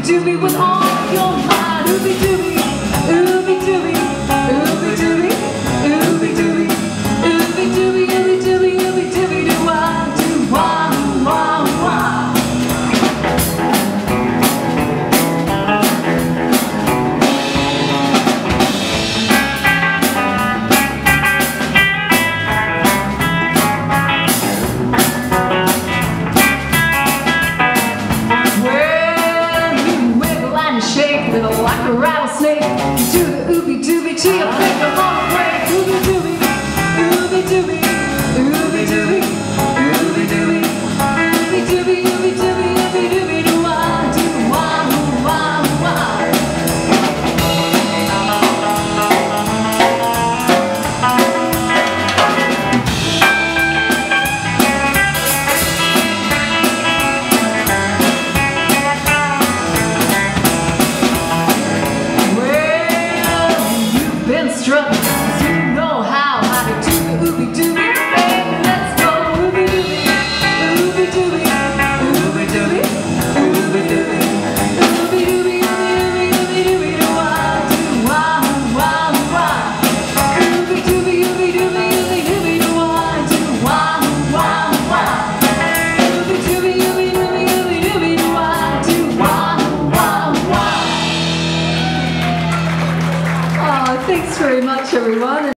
dooby with all your mind. Ooby dooby, ooby dooby, ooby dooby, ooby dooby, ooby dooby, ooby dooby, ooby dooby, do wah, wah, wah. Shake little like a rattlesnake. You do the ooby dooby till your finger won't break. Ooby dooby, ooby dooby, ooby dooby, ooby dooby, ooby dooby, ooby dooby, ooby dooby, do wah, wah, wah. Been struck, you know how to do the ooby dooby. Baby, let's go ooby dooby, ooby dooby, ooby dooby, ooby dooby, ooby dooby, ooby dooby, dooby do wah, wah. Ooby dooby, ooby dooby, ooby dooby do wah, wah. Ooby dooby, ooby dooby, ooby dooby do wah, wah. Oh, thanks very much, everyone.